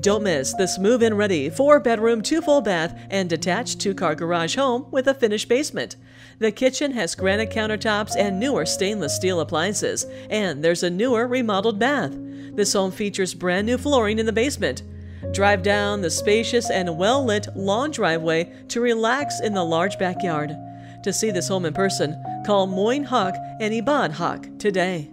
Don't miss this move-in ready 4-bedroom, 2 full bath, and detached 2-car garage home with a finished basement. The kitchen has granite countertops and newer stainless steel appliances, and there's a newer remodeled bath. This home features brand new flooring in the basement. Drive down the spacious and well-lit lawn driveway to relax in the large backyard. To see this home in person, call Moin, Haque and Haque today.